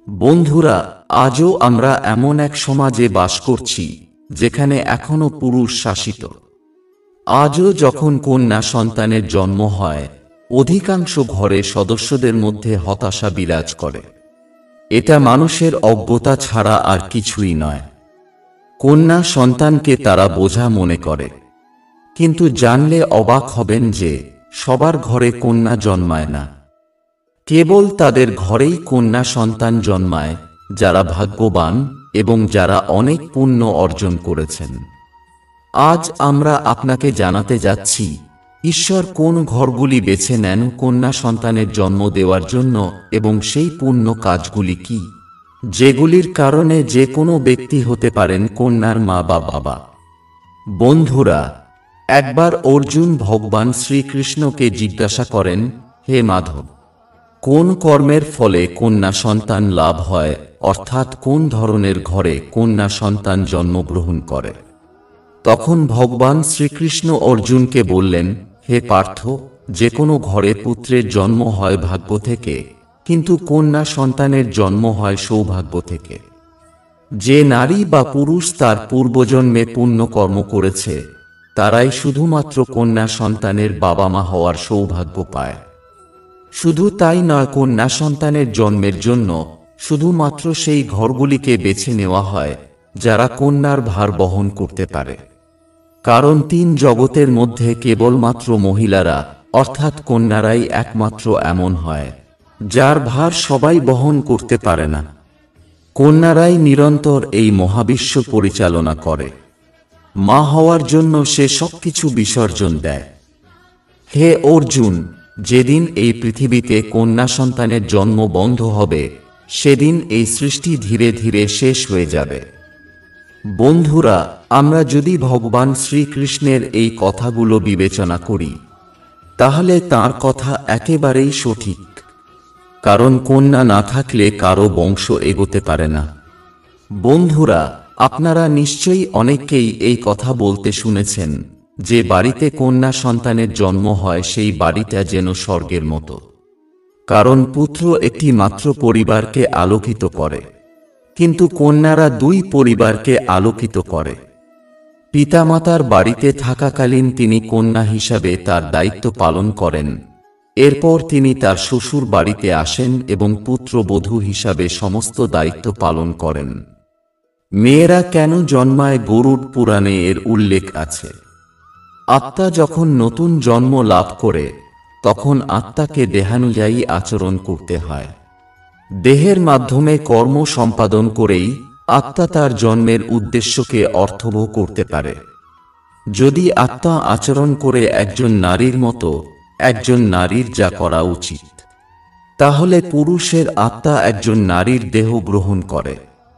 বন্ধুরা, আজও আমরা এমন এক সমাজে বাস করছি যেখানে এখনো পুরুষ শাসিত। আজও যখন কন্যা সন্তানের জন্ম হয়, অধিকাংশ ঘরে সদস্যদের মধ্যে হতাশা বিরাজ করে। এটা মানুষের অজ্ঞতা ছাড়া আর কিছুই নয়। কন্যা সন্তানকে তারা বোঝা মনে করে, কিন্তু জানলে অবাক হবেন যে সবার ঘরে কন্যা জন্মায় না। কেবল তাদের ঘরেই কন্যা সন্তান জন্মায় যারা ভাগ্যবান এবং যারা অনেক পুণ্য অর্জন করেছেন। আজ আমরা আপনাকে জানাতে যাচ্ছি ঈশ্বর কোন ঘরগুলি বেছে নেন কন্যা সন্তানের জন্ম দেওয়ার জন্য এবং সেই পুণ্য কাজগুলি কি, যেগুলির কারণে যে কোনো ব্যক্তি হতে পারেন কন্যার মা বা বাবা। বন্ধুরা, একবার অর্জুন ভগবান শ্রীকৃষ্ণকে জিজ্ঞাসা করেন, হে মাধব, কোন কর্মের ফলে কন্যা সন্তান লাভ হয়, অর্থাৎ কোন ধরনের ঘরে কন্যা সন্তান জন্মগ্রহণ করে? তখন ভগবান শ্রীকৃষ্ণ অর্জুনকে বললেন, হে পার্থ, যে কোনো ঘরে পুত্রের জন্ম হয় ভাগ্য থেকে, কিন্তু কন্যা সন্তানের জন্ম হয় সৌভাগ্য থেকে। যে নারী বা পুরুষ তার পূর্বজন্মে পুণ্য কর্ম করেছে, তারাই শুধুমাত্র কন্যা সন্তানের বাবা মা হওয়ার সৌভাগ্য পায়। শুধু তাই নয়, কন্যা সন্তানের জন্মের জন্য শুধুমাত্র সেই ঘরগুলিকে বেছে নেওয়া হয় যারা কন্যার ভার বহন করতে পারে। কারণ তিন জগতের মধ্যে কেবলমাত্র মহিলারা অর্থাৎ কন্যারাই একমাত্র এমন হয় যার ভার সবাই বহন করতে পারে না। কন্যারাই নিরন্তর এই মহাবিশ্ব পরিচালনা করে। মা হওয়ার জন্য সে সবকিছু বিসর্জন দেয়। হে অর্জুন, যেদিন এই পৃথিবীতে কন্যা সন্তানের জন্ম বন্ধ হবে, সেদিন এই সৃষ্টি ধীরে ধীরে শেষ হয়ে যাবে। বন্ধুরা, আমরা যদি ভগবান শ্রীকৃষ্ণের এই কথাগুলো বিবেচনা করি, তাহলে তাঁর কথা একেবারেই সঠিক। কারণ কন্যা না থাকলে কারো বংশ এগোতে পারে না। বন্ধুরা, আপনারা নিশ্চয়ই অনেককেই এই কথা বলতে শুনেছেন যে বাড়িতে কন্যা সন্তানের জন্ম হয় সেই বাড়িটা যেন স্বর্গের মতো। কারণ পুত্র একটি মাত্র পরিবারকে আলোকিত করে, কিন্তু কন্যারা দুই পরিবারকে আলোকিত করে। পিতামাতার বাড়িতে থাকাকালীন তিনি কন্যা হিসাবে তার দায়িত্ব পালন করেন। এরপর তিনি তার শ্বশুর বাড়িতে আসেন এবং পুত্রবধূ হিসাবে সমস্ত দায়িত্ব পালন করেন। মেয়েরা কেন জন্মায়, গরুড় পুরাণে এর উল্লেখ আছে। আত্মা যখন নতুন জন্ম লাভ করে, তখন আত্মাকে দেহানুযায়ী আচরণ করতে হয়। দেহের মাধ্যমে কর্ম সম্পাদন করেই আত্মা তার জন্মের উদ্দেশ্যকে অর্থবহ করতে পারে। যদি আত্মা আচরণ করে একজন নারীর মতো, একজন নারীর যা করা উচিত, তাহলে পুরুষের আত্মা একজন নারীর দেহ গ্রহণ করে।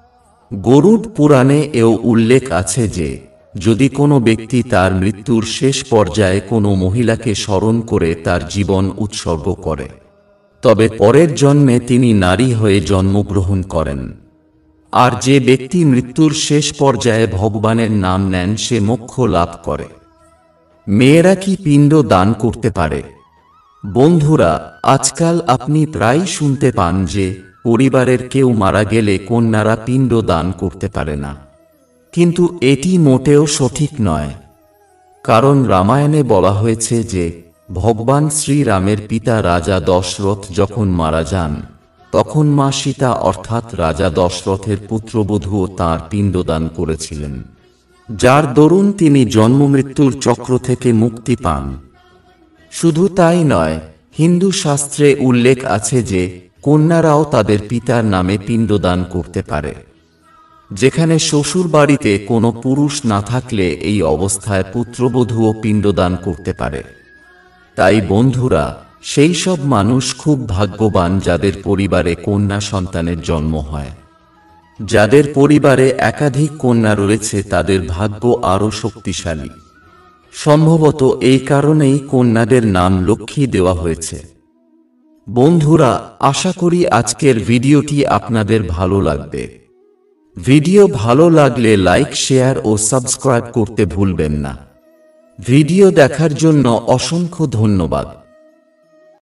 গরুড় পুরাণে এও উল্লেখ আছে যে যদি কোনো ব্যক্তি তার মৃত্যুর শেষ পর্যায়ে কোনো মহিলাকে স্মরণ করে তার জীবন উৎসর্গ করে, তবে পরের জন্মে তিনি নারী হয়ে জন্মগ্রহণ করেন। আর যে ব্যক্তি মৃত্যুর শেষ পর্যায়ে ভগবানের নাম নেন, সে মোক্ষ লাভ করে। মেয়েরা কি পিণ্ড দান করতে পারে? বন্ধুরা, আজকাল আপনি প্রায় শুনতে পান যে পরিবারের কেউ মারা গেলে কন্যারা পিণ্ড দান করতে পারে না। কিন্তু এটি মোটেও সঠিক নয়। কারণ রামায়ণে বলা হয়েছে যে ভগবান শ্রীরামের পিতা রাজা দশরথ যখন মারা যান, তখন মা সীতা অর্থাৎ রাজা দশরথের পুত্রবধূও তাঁর পিণ্ডদান করেছিলেন, যার দরুন তিনি জন্মমৃত্যুর চক্র থেকে মুক্তি পান। শুধু তাই নয়, হিন্দু শাস্ত্রে উল্লেখ আছে যে কন্যারাও তাদের পিতার নামে পিণ্ডদান করতে পারে। যেখানে শ্বশুর বাড়িতে কোনো পুরুষ না থাকলে এই অবস্থায় পুত্রবধূও পিণ্ডদান করতে পারে। তাই বন্ধুরা, সেই সব মানুষ খুব ভাগ্যবান যাদের পরিবারে কন্যা সন্তানের জন্ম হয়। যাদের পরিবারে একাধিক কন্যা রয়েছে তাদের ভাগ্য আরও শক্তিশালী। সম্ভবত এই কারণেই কন্যাদের নাম লক্ষ্মী দেওয়া হয়েছে। বন্ধুরা, আশা করি আজকের ভিডিওটি আপনাদের ভালো লাগবে। ভিডিও ভালো লাগলে লাইক, শেয়ার ও সাবস্ক্রাইব করতে ভুলবেন না। ভিডিও দেখার জন্য অসংখ্য ধন্যবাদ।